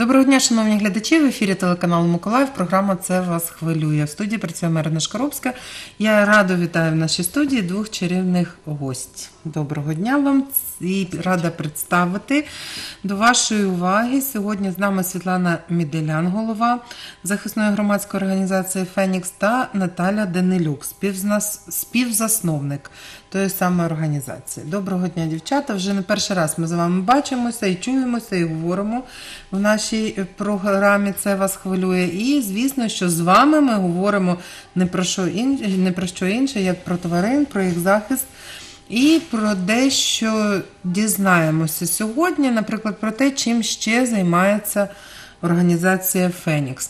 Доброго дня, шановні глядачі. В ефірі телеканалу Миколаїв. Програма «Це вас хвилює». В студії працює Марина Шкаробська. Я радо вітаю в нашій студії двох чарівних гостей. Доброго дня вам і рада представити до вашої уваги. Сьогодні з нами Світлана Міделян, голова захисної громадської організації «Фенікс», та Наталя Данилюк, співзасновник тої самої організації. Доброго дня, дівчата. Вже не перший раз ми з вами бачимося і чуємося, і говоримо в нашій програмі «Це вас хвилює». І, звісно, що з вами ми говоримо не про що інше, як про тварин, про їх захист і про дещо дізнаємося сьогодні, наприклад, про те, чим ще займається організація «Фенікс».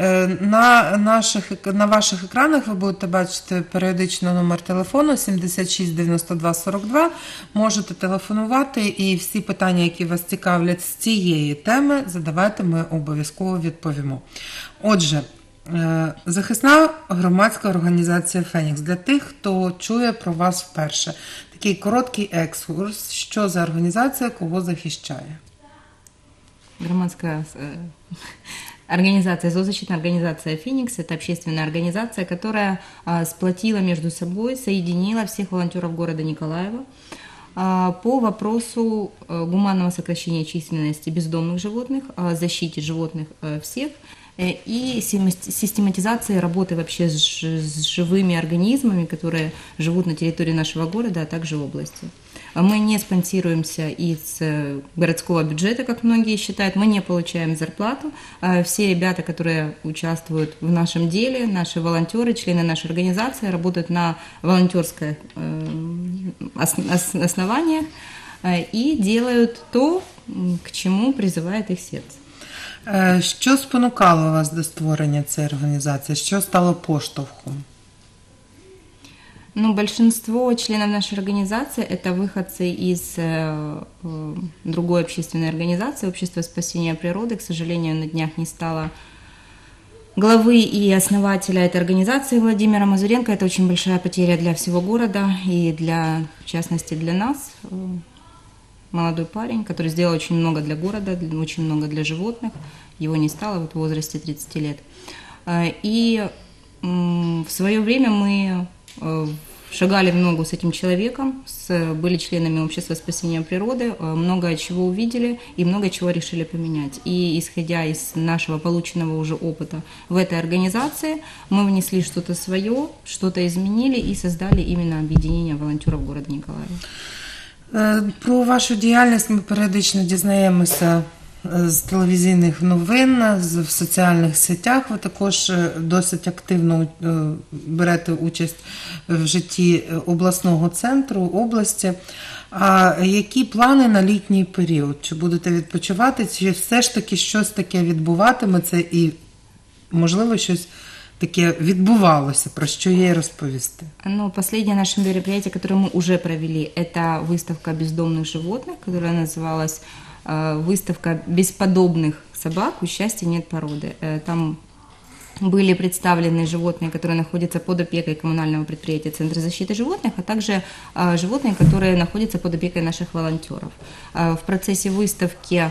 На ваших екранах ви будете бачити періодично номер телефону 76 92 42. Можете телефонувати і всі питання, які вас цікавлять з цієї теми, задавайте, ми обов'язково відповімо. Отже, захисна громадська організація «Фенікс». Для тих, хто чує про вас вперше. Такий короткий екскурс. Що за організація, кого захищає? Громадская организация, зоозащитная организация «Феникс» – это общественная организация, которая сплотила между собой, соединила всех волонтеров города Николаева по вопросу гуманного сокращения численности бездомных животных, защите животных всех и систематизации работы вообще с живыми организмами, которые живут на территории нашего города, а также области. Мы не спонсируемся из городского бюджета, как многие считают, мы не получаем зарплату. Все ребята, которые участвуют в нашем деле, наши волонтеры, члены нашей организации, работают на волонтерских основаниях и делают то, к чему призывает их сердце. Що спонукало вас до створення цієї організації? Що стало поштовхом? Большинство членов нашей организации – это выходцы из другой общественной организации, Общество спасения природы. К сожалению, на днях не стало главы и основателя этой организации Владимира Мазуренко. Это очень большая потеря для всего города и, в частности, для нас. Молодой парень, который сделал очень много для города, очень много для животных. Его не стало в возрасте 30 лет. И в свое время мы шагали в ногу с этим человеком, были членами Общества спасения природы, много чего увидели и много чего решили поменять. И исходя из нашего полученного уже опыта в этой организации, мы внесли что-то свое, что-то изменили и создали именно объединение волонтеров города Николаева. Про вашу діяльність ми періодично дізнаємося з телевізійних новин, в соціальних сетях. Ви також досить активно берете участь в житті обласного центру, області. А які плани на літній період? Чи будете відпочивати, чи все ж таки щось таке відбуватиметься і, можливо, щось таке відбувалося, про що є розповісти? Последнее наше мероприятие, которое мы уже провели, это выставка бездомных животных, которая называлась «Выставка бесподобных собак. У счастья нет породы». Там были представлены животные, которые находятся под опекой коммунального предприятия Центра защиты животных, а также животные, которые находятся под опекой наших волонтеров. В процессе выставки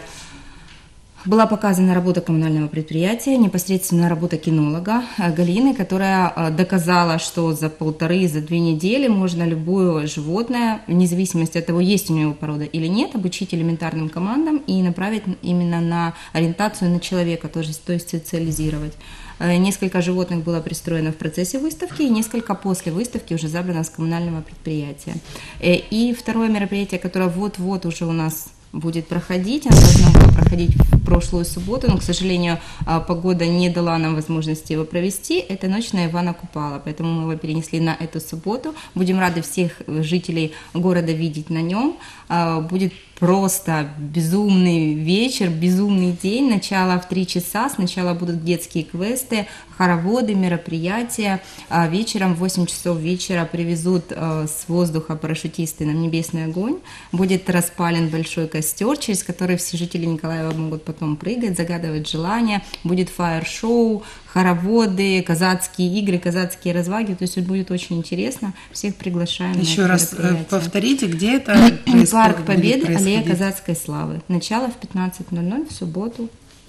была показана работа коммунального предприятия, непосредственно работа кинолога Галины, которая доказала, что за 1,5-2 недели можно любое животное, вне зависимости от того, есть у него порода или нет, обучить элементарным командам и направить именно на ориентацию на человека, то есть социализировать. Несколько животных было пристроено в процессе выставки, и несколько после выставки уже забрано с коммунального предприятия. И второе мероприятие, которое вот-вот уже у нас будет проходить. Она должна была проходить в прошлую субботу, но, к сожалению, погода не дала нам возможности его провести. Это ночь на Ивана Купала, поэтому мы его перенесли на эту субботу. Будем рады всех жителей города видеть на нем. Будет просто безумный вечер, безумный день. Начало в 3 часа. Сначала будут детские квесты, хороводы, мероприятия. Вечером в 8 часов вечера привезут с воздуха парашютисты на небесный огонь. Будет распален большой костер, через который все жители Николаева могут потом прыгать, загадывать желания. Будет фаер-шоу, хороводы, казацкие игры, казацкие разваги. То есть будет очень интересно. Всех приглашаем. Еще раз повторите, где это происходит? Парк Победы, аллея казацкой славы. Начало в 15:00 в субботу.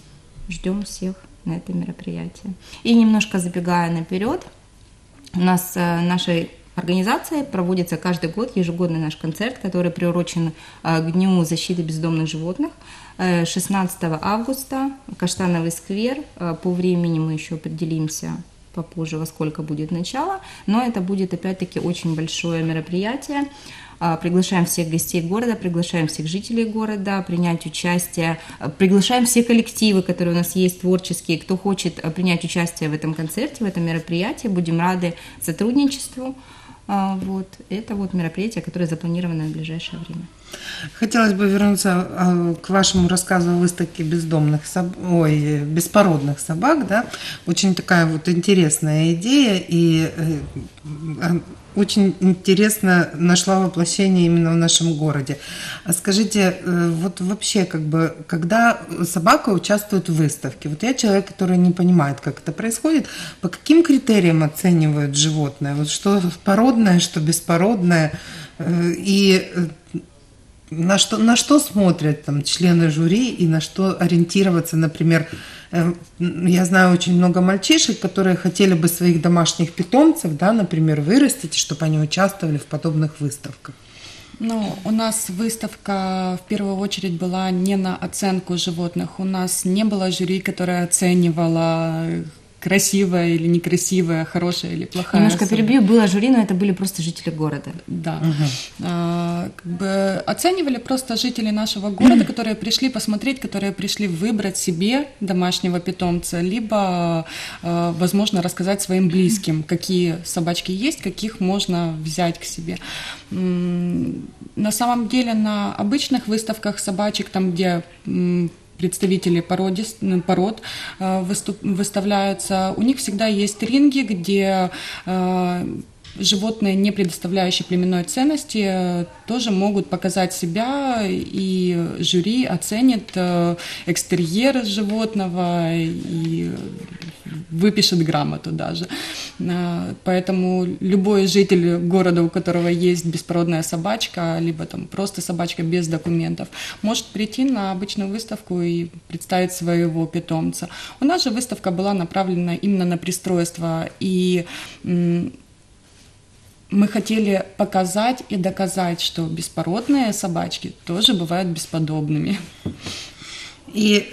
ждем всех на это мероприятие. И немножко забегая наперед, у нас нашей организацией проводится каждый год ежегодный наш концерт, который приурочен к Дню защиты бездомных животных. 16 августа, Каштановый сквер. По времени мы еще определимся попозже, во сколько будет начало, но это будет опять-таки очень большое мероприятие. Приглашаем всех гостей города, приглашаем всех жителей города принять участие, приглашаем все коллективы, которые у нас есть, творческие, кто хочет принять участие в этом концерте, в этом мероприятии, будем рады сотрудничеству. Вот. Это вот мероприятие, которое запланировано в ближайшее время. Хотелось бы вернуться к вашему рассказу о выставке беспородных собак, да? Очень такая вот интересная идея, и очень интересно нашла воплощение именно в нашем городе. А скажите, вот вообще, как бы, когда собака участвует в выставке, вот я человек, который не понимает, как это происходит, по каким критериям оценивают животное? Вот что породное, что беспородное, и на что смотрят там члены жюри и на что ориентироваться, например, я знаю очень много мальчишек, которые хотели бы своих домашних питомцев, да, например, вырастить, чтобы они участвовали в подобных выставках. Ну, у нас выставка в первую очередь была не на оценку животных. У нас не было жюри, которое оценивало красивая или некрасивая, хорошая или плохая. Немножко особа. перебью, было жюри, но это были просто жители города. Да. Как бы оценивали просто жители нашего города, которые пришли посмотреть, которые пришли выбрать себе домашнего питомца, либо, возможно, рассказать своим близким, какие собачки есть, каких можно взять к себе. На самом деле на обычных выставках собачек, там, где представители пород выставляются, у них всегда есть ринги, где животные, не предоставляющие племенной ценности, тоже могут показать себя, и жюри оценит экстерьер животного и выпишет грамоту даже. Поэтому любой житель города, у которого есть беспородная собачка, либо там просто собачка без документов, может прийти на обычную выставку и представить своего питомца. У нас же выставка была направлена именно на пристройство, и мы хотели показать и доказать, что беспородные собачки тоже бывают бесподобными. И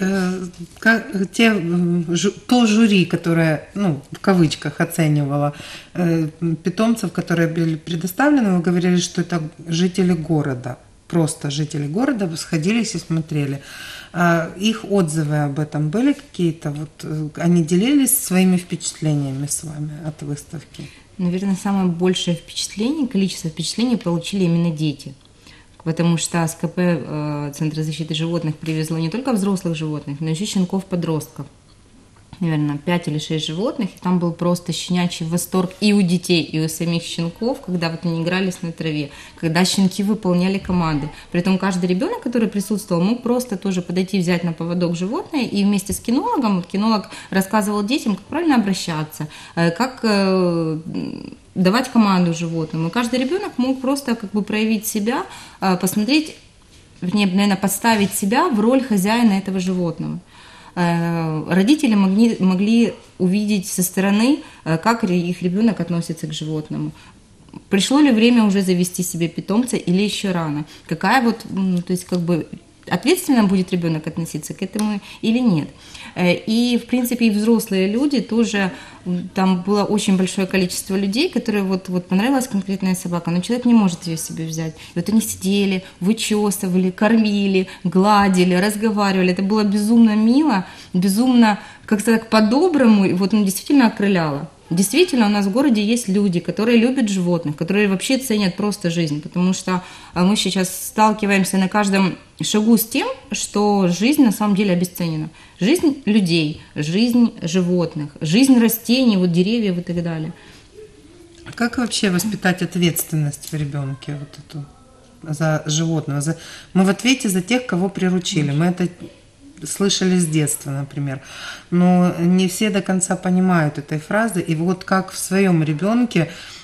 то жюри, которое, ну, в кавычках оценивало питомцев, которые были предоставлены, вы говорили, что это жители города, просто жители города сходились и смотрели. Их отзывы об этом были какие-то? Вот, они делились своими впечатлениями с вами от выставки? Наверное, самое большее впечатление, количество впечатлений получили именно дети. Потому что СКП Центра защиты животных привезло не только взрослых животных, но еще щенков-подростков. Наверное, 5 или 6 животных. И там был просто щенячий восторг и у детей, и у самих щенков, когда вот они игрались на траве, когда щенки выполняли команды. При этом каждый ребенок, который присутствовал, мог просто тоже подойти, взять на поводок животное, и вместе с кинологом, вот кинолог рассказывал детям, как правильно обращаться, как давать команду животному. И каждый ребенок мог просто как бы проявить себя, посмотреть, вернее, наверное, поставить себя в роль хозяина этого животного. Родители могли увидеть со стороны, как их ребенок относится к животному. Пришло ли время уже завести себе питомца или еще рано? Какая вот, то есть как бы ответственно будет ребенок относиться к этому или нет? И, в принципе, и взрослые люди тоже, там было очень большое количество людей, которые вот понравилась конкретная собака, но человек не может ее себе взять. И вот они сидели, вычесывали, кормили, гладили, разговаривали. Это было безумно мило, безумно как-то так по-доброму, и вот действительно окрыляло. Действительно, у нас в городе есть люди, которые любят животных, которые вообще ценят просто жизнь, потому что мы сейчас сталкиваемся на каждом шагу с тем, что жизнь на самом деле обесценена. Жизнь людей, жизнь животных, жизнь растений, вот деревьев и так далее. Как вообще воспитать ответственность в ребенке вот эту, за животного? Мы в ответе за тех, кого приручили. Мы это слышали с детства, например. Но не все до конца понимают этой фразы. И вот как в своем ребенке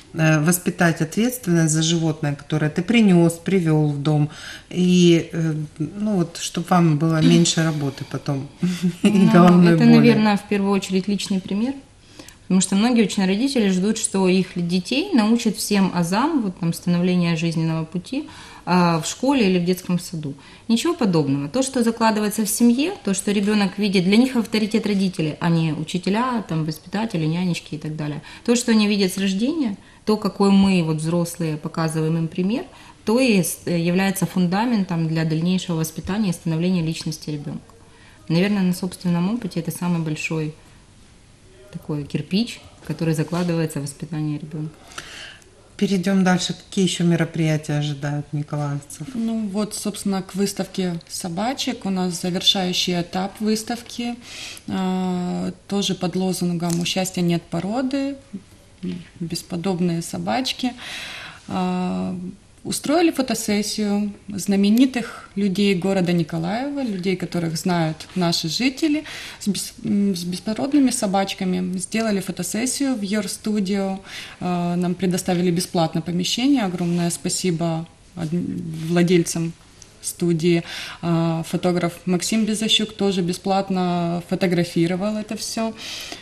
воспитать ответственность за животное, которое ты принес, привел в дом, и ну вот, чтобы вам было меньше работы потом и головной Это, боли. наверное, в первую очередь личный пример. Потому что многие очень родители ждут, что их детей научат всем азам, вот там, становления жизненного пути в школе или в детском саду. Ничего подобного. То, что закладывается в семье, то, что ребенок видит, для них авторитет родителей, а не учителя, там, воспитатели, нянечки и так далее. То, что они видят с рождения, то, какой мы, вот, взрослые, показываем им пример, то и является фундаментом для дальнейшего воспитания и становления личности ребенка. Наверное, на собственном опыте это самый большой такой кирпич, который закладывается в воспитание ребенка. Перейдем дальше. Какие еще мероприятия ожидают николаевцев? Ну вот, собственно, к выставке собачек. У нас завершающий этап выставки. Тоже под лозунгом «У счастья нет породы», бесподобные собачки. Устроили фотосессию знаменитых людей города Николаева, людей, которых знают наши жители, с беспородными собачками. Сделали фотосессию в Your Studio. Нам предоставили бесплатно помещение. Огромное спасибо владельцам студии. Фотограф Максим Безощук тоже бесплатно фотографировал это все.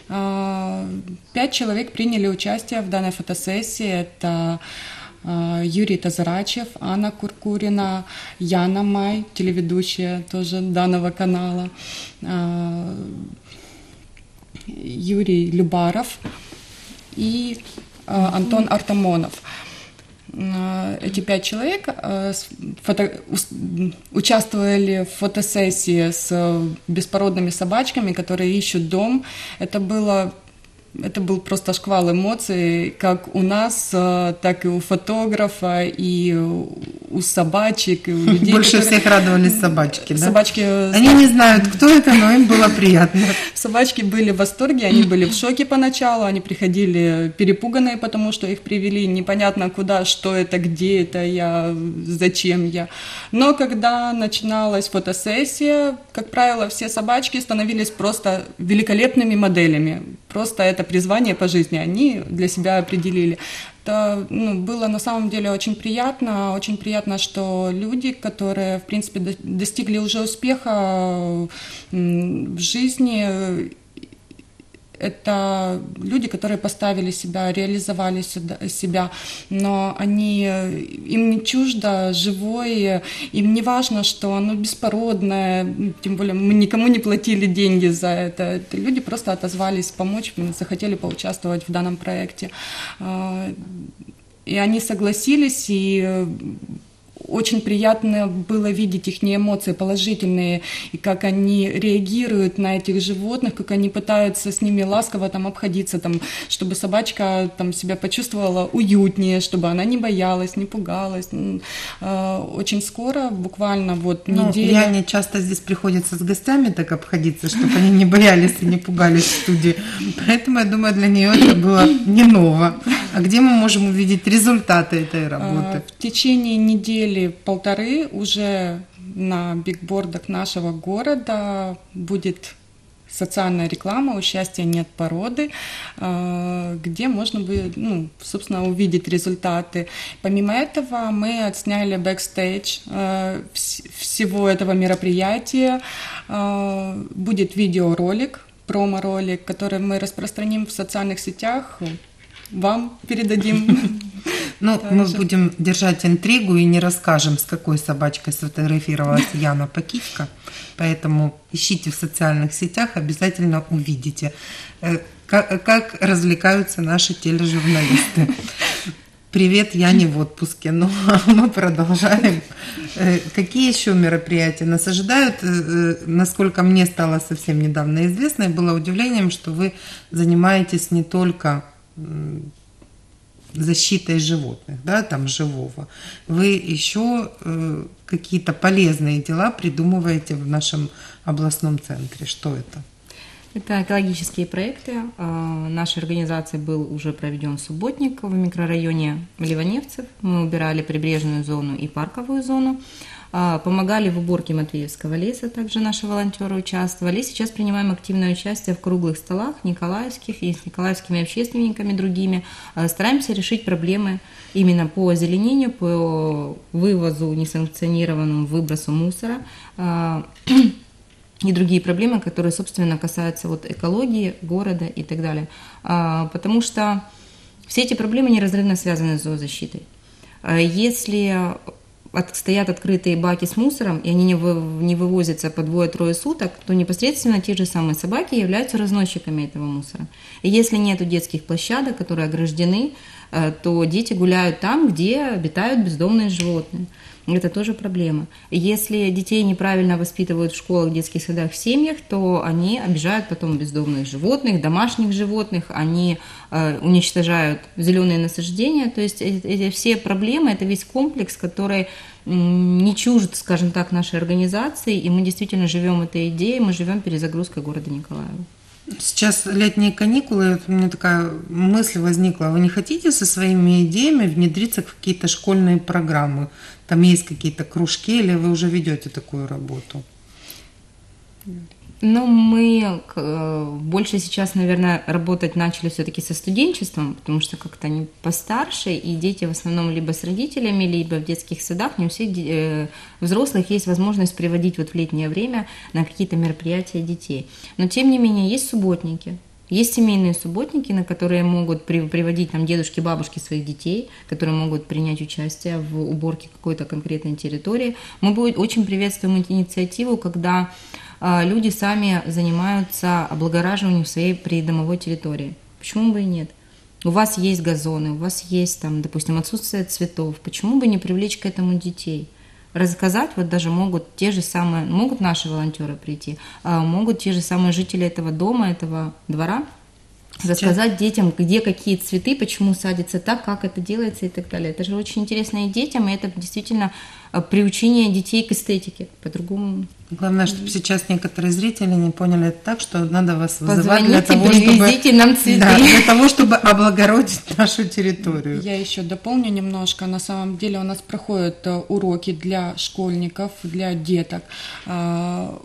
5 человек приняли участие в данной фотосессии. Это Юрий Тазарачев, Анна Куркурина, Яна Май, телеведущая тоже данного канала, Юрий Любаров и Антон Артамонов. Эти 5 человек участвовали в фотосессии с беспородными собачками, которые ищут дом. Это был просто шквал эмоций, как у нас, так и у фотографа, и у собачек, и у людей. Больше всех радовались собачки, да? Собачки... Они не знают, кто это, но им было приятно. Собачки были в восторге, они были в шоке поначалу, они приходили перепуганные, потому что их привели непонятно куда, что это, где это, зачем я. Но когда начиналась фотосессия, как правило, все собачки становились просто великолепными моделями. Просто это призвание по жизни они для себя определили. Это было на самом деле очень приятно, что люди, которые, в принципе, достигли уже успеха в жизни, это люди, которые поставили себя, реализовали себя, но им не чуждо живое, им не важно, что оно беспородное, тем более мы никому не платили деньги за это. Люди просто отозвались помочь, захотели поучаствовать в данном проекте. И они согласились, и очень приятно было видеть их эмоции положительные, и как они реагируют на этих животных, как они пытаются с ними ласково там обходиться, там, чтобы собачка там себя почувствовала уютнее, чтобы она не боялась, не пугалась. Очень скоро, буквально вот неделю. Яне часто здесь приходится с гостями так обходиться, чтобы они не боялись и не пугались в студии. Поэтому, я думаю, для нее это было не ново. А где мы можем увидеть результаты этой работы? В течение недели полторы уже на бигбордах нашего города будет социальная реклама «У счастья нет породы», где можно будет, собственно, увидеть результаты. Помимо этого мы отсняли бэкстейдж всего этого мероприятия. Будет видеоролик, промо-ролик, который мы распространим в социальных сетях, вам передадим. Мы будем держать интригу и не расскажем, с какой собачкой сфотографировалась Яна Пакитько. Поэтому ищите в социальных сетях, обязательно увидите, как развлекаются наши тележурналисты. Привет, я не в отпуске, но мы продолжаем. Какие еще мероприятия нас ожидают? Насколько мне стало совсем недавно известно, и было удивлением, что вы занимаетесь не только защитой животных, да, там живого. Вы еще какие-то полезные дела придумываете в нашем областном центре. Что это? Это экологические проекты. Нашей организацией был уже проведен субботник в микрорайоне Ливаневцев. Мы убирали прибрежную зону и парковую зону. Помогали в уборке Матвеевского леса, также наши волонтеры участвовали. И сейчас принимаем активное участие в круглых столах николаевских и с николаевскими общественниками другими. Стараемся решить проблемы именно по озеленению, по вывозу несанкционированному, выбросу мусора и другие проблемы, которые, собственно, касаются вот экологии, города и так далее. Потому что все эти проблемы неразрывно связаны с зоозащитой. Если стоят открытые баки с мусором, и они не вывозятся по 2-3 суток, то непосредственно те же самые собаки являются разносчиками этого мусора. И если нет детских площадок, которые ограждены, то дети гуляют там, где обитают бездомные животные. Это тоже проблема. Если детей неправильно воспитывают в школах, в детских садах, в семьях, то они обижают потом бездомных животных, домашних животных, они уничтожают зеленые насаждения. То есть эти все проблемы, это весь комплекс, который не чужд, скажем так, нашей организации, и мы действительно живем этой идеей, мы живем перезагрузкой города Николаева. Сейчас летние каникулы, у меня такая мысль возникла. Вы не хотите со своими идеями внедриться в какие-то школьные программы? Там есть какие-то кружки, или вы уже ведете такую работу? Ну, мы больше сейчас, наверное, работать начали все-таки со студенчеством, потому что как-то они постарше, и дети в основном либо с родителями, либо в детских садах. Не у всех взрослых есть возможность приводить вот в летнее время на какие-то мероприятия детей. Но, тем не менее, есть субботники. Есть семейные субботники, на которые могут приводить там дедушки, бабушки своих детей, которые могут принять участие в уборке какой-то конкретной территории. Мы очень приветствуем эту инициативу, когда люди сами занимаются облагораживанием своей придомовой территории. Почему бы и нет? У вас есть газоны, у вас есть, там, допустим, отсутствие цветов. Почему бы не привлечь к этому детей? Рассказать вот даже могут наши волонтеры прийти, могут те же самые жители этого дома, этого двора, рассказать детям, где какие цветы, почему садятся так, как это делается и так далее. Это же очень интересно и детям, и это действительно приучение детей к эстетике, по-другому. Главное, чтобы сейчас некоторые зрители не поняли это так, что надо вас вызывать для того, привезите нам цветы. Да, для того, чтобы облагородить нашу территорию. Я еще дополню немножко. На самом деле у нас проходят уроки для школьников, для деток. Во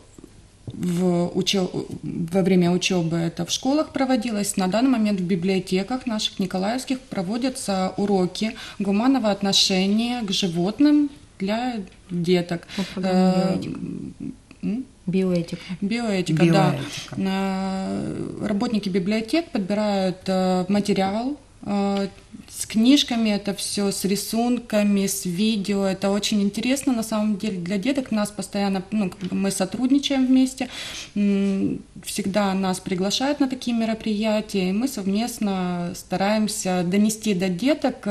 время учебы это в школах проводилось. На данный момент в библиотеках наших николаевских проводятся уроки гуманного отношения к животным для деток. Биоэтика. Биоэтика, да. Работники библиотек подбирают материал с книжками, это все с рисунками, с видео. Это очень интересно на самом деле для деток. Нас постоянно, мы сотрудничаем вместе, всегда нас приглашают на такие мероприятия, и мы совместно стараемся донести до деток,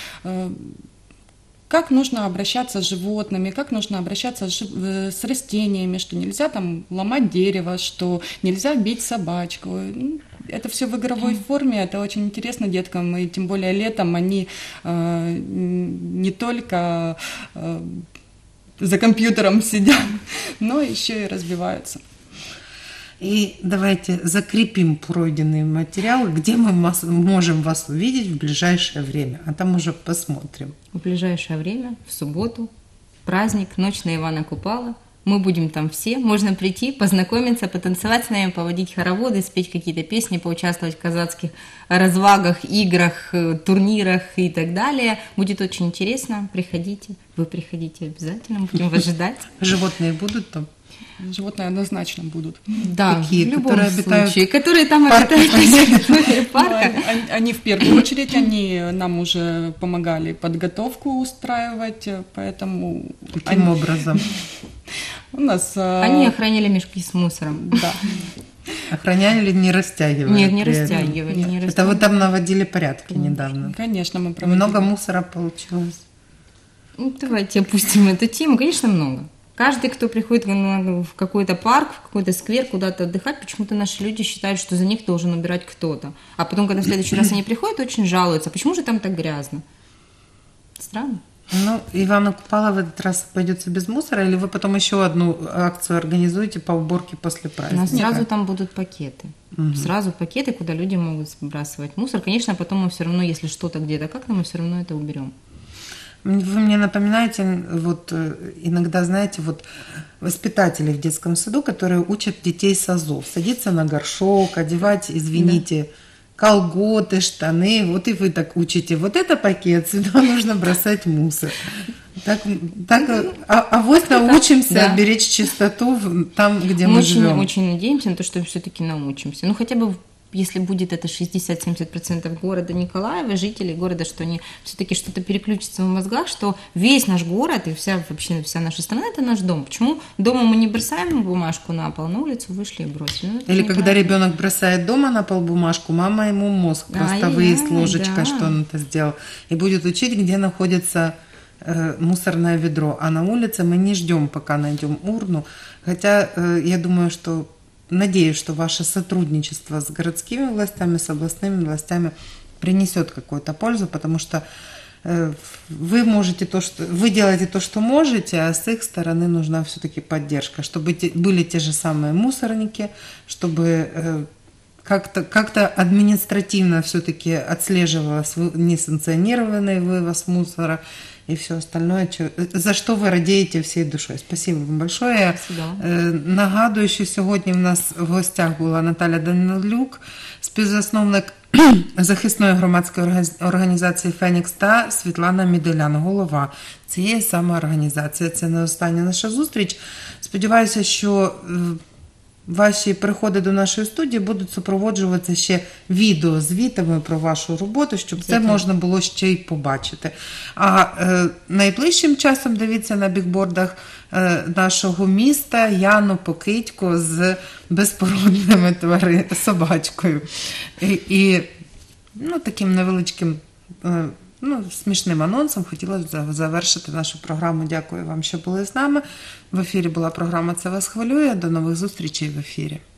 как нужно обращаться с животными, как нужно обращаться с растениями, что нельзя там ломать дерево, что нельзя бить собачку. Это все в игровой форме, это очень интересно деткам, и тем более летом они не только за компьютером сидят, но еще и развиваются. И давайте закрепим пройденный материал, где мы можем вас увидеть в ближайшее время, а там уже посмотрим. В ближайшее время, в субботу, праздник, ночь на Ивана Купала. Мы будем там все, можно прийти, познакомиться, потанцевать с нами, поводить хороводы, спеть какие-то песни, поучаствовать в казацких развагах, играх, турнирах и так далее. Будет очень интересно, приходите, вы приходите обязательно, будем вас ждать. Животные будут там? Животные однозначно будут. Да, какие? В любом которые случае, которые там обитают на парка. Они в первую очередь, они нам уже помогали подготовку устраивать, поэтому... Каким образом? У нас... Они охраняли мешки с мусором. Да. Охраняли, не растягивали? Нет, не растягивали. Это вы там наводили порядки недавно? Конечно, мы проводили. Много мусора получилось? Давайте опустим эту тему. Конечно, много. Каждый, кто приходит в какой-то парк, в какой-то сквер, куда-то отдыхать, почему-то наши люди считают, что за них должен убирать кто-то. А потом, когда в следующий раз они приходят, очень жалуются. Почему же там так грязно? Странно. Ивана Купала в этот раз обойдется без мусора, или вы потом еще одну акцию организуете по уборке после праздника? У нас сразу там будут пакеты. Сразу пакеты, куда люди могут сбрасывать мусор. Конечно, потом мы все равно, если что-то где-то как-то, мы все равно это уберем. Вы мне напоминаете, вот иногда, знаете, вот воспитатели в детском саду, которые учат детей с азов. Садиться на горшок, одевать, извините, колготы, штаны. Вот и вы так учите. Вот это пакет, сюда нужно бросать мусор. Авось научимся беречь чистоту там, где мы живем. Мы очень надеемся на то, что все-таки научимся. Ну, хотя бы если будет это 60-70% города Николаева, жителей города, что они все-таки что-то переключится в мозгах, что весь наш город и вообще вся наша страна – это наш дом. Почему дома мы не бросаем бумажку на пол, на улицу вышли и бросили? Ну, или когда ребенок бросает дома на пол бумажку, мама ему мозг просто выест ложечкой, что он это сделал, и будет учить, где находится мусорное ведро. А на улице мы не ждем, пока найдем урну. Хотя я думаю, что надеюсь, что ваше сотрудничество с городскими властями, с областными властями принесет какую-то пользу, потому что вы делаете то, что можете, а с их стороны нужна все-таки поддержка, чтобы были те же самые мусорники, чтобы как-то административно все-таки отслеживалось несанкционированный вывоз мусора и все остальное, за що ви радієте всією душою. Спасибо вам большое. Нагадую, що сьогодні в нас в гостях була Наталя Данилюк, співзасновник захисної громадської організації «Фенікс» та Світлана Міделян, голова цієї саме організації. Це не остання наша зустріч. Сподіваюся, що ваші приходи до нашої студії будуть супроводжуватися ще відеозвітами про вашу роботу, щоб це можна було ще й побачити. А найближчим часом дивіться на бікбордах нашого міста Яну Покидько з безпородними собачкою. І таким невеличким смішним анонсом хотілося б завершити нашу програму. Дякую вам, що були з нами. В ефірі була програма «Це вас хвилює». До нових зустрічей в ефірі.